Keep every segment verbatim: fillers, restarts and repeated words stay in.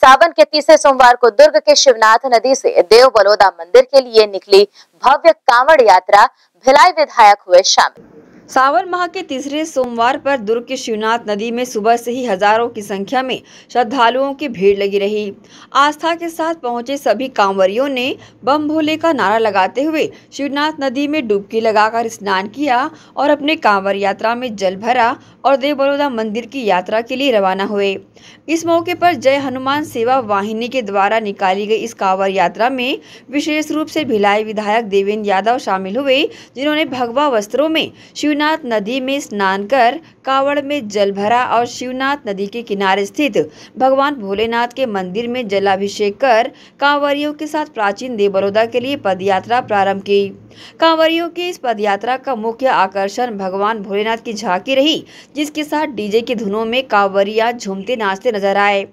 सावन के तीसरे सोमवार को दुर्ग के शिवनाथ नदी से देव बलौदा मंदिर के लिए निकली भव्य कांवड़ यात्रा भिलाई विधायक हुए शामिल। सावन माह के तीसरे सोमवार पर दुर्ग के शिवनाथ नदी में सुबह से ही हजारों की संख्या में श्रद्धालुओं की भीड़ लगी रही। आस्था के साथ पहुंचे सभी कांवरियों ने बम भोले का नारा लगाते हुए शिवनाथ नदी में डुबकी लगाकर स्नान किया और अपने कांवर यात्रा में जल भरा और देव बलौदा मंदिर की यात्रा के लिए रवाना हुए। इस मौके पर जय हनुमान सेवा वाहिनी के द्वारा निकाली गई इस कांवर यात्रा में विशेष रूप से भिलाई विधायक देवेंद्र यादव शामिल हुए, जिन्होंने भगवा वस्त्रों में शिवनाथ नदी में स्नान कर कावड़ में जल भरा और शिवनाथ नदी के किनारे स्थित भगवान भोलेनाथ के मंदिर में जलाभिषेक कर कांवरियों के साथ प्राचीन देव बलौदा के लिए पदयात्रा प्रारंभ की। कांवरियों की इस पदयात्रा का मुख्य आकर्षण भगवान भोलेनाथ की झांकी रही, जिसके साथ डीजे की धुनों में कांवरिया झूमते नाचते नजर आए।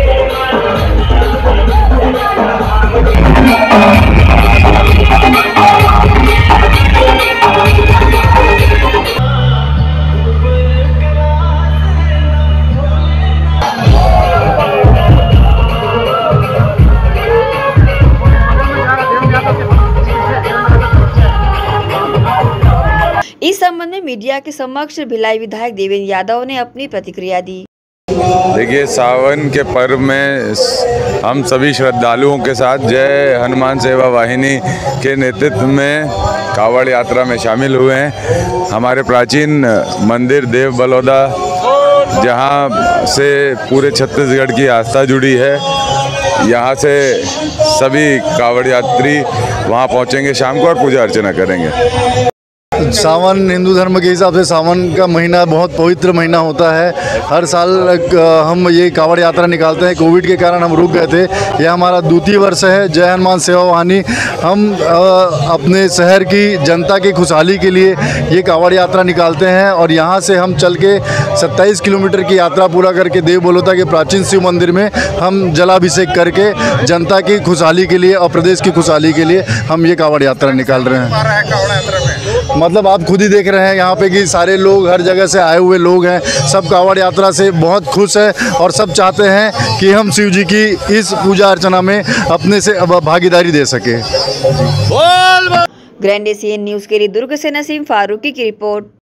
इस संबंध में मीडिया के समक्ष भिलाई विधायक देवेंद्र यादव ने अपनी प्रतिक्रिया दी। देखिए, सावन के पर्व में हम सभी श्रद्धालुओं के साथ जय हनुमान सेवा वाहिनी के नेतृत्व में कावड़ यात्रा में शामिल हुए हैं। हमारे प्राचीन मंदिर देव बलौदा, जहां से पूरे छत्तीसगढ़ की आस्था जुड़ी है, यहां से सभी कावड़ यात्री वहां पहुंचेंगे शाम को और पूजा अर्चना करेंगे। सावन हिंदू धर्म के हिसाब से सावन का महीना बहुत पवित्र महीना होता है। हर साल हम ये कांवड़ यात्रा निकालते हैं। कोविड के कारण हम रुक गए थे। यह हमारा द्वितीय वर्ष है। जय हनुमान सेवा वाहिनी हम अपने शहर की जनता की खुशहाली के लिए ये कांवड़ यात्रा निकालते हैं और यहाँ से हम चल के सत्ताईस किलोमीटर की यात्रा पूरा करके देव बलौदा के प्राचीन शिव मंदिर में हम जलाभिषेक करके जनता की खुशहाली के लिए और प्रदेश की खुशहाली के लिए हम ये कांवड़ यात्रा निकाल रहे हैं। मतलब आप खुद ही देख रहे हैं यहाँ पे कि सारे लोग, हर जगह से आए हुए लोग हैं, सब कांवड़ यात्रा से बहुत खुश है और सब चाहते हैं कि हम शिव जी की इस पूजा अर्चना में अपने से भागीदारी दे सके। ग्रैंड एशियन न्यूज़ के लिए दुर्ग से नसीम फारूकी की रिपोर्ट।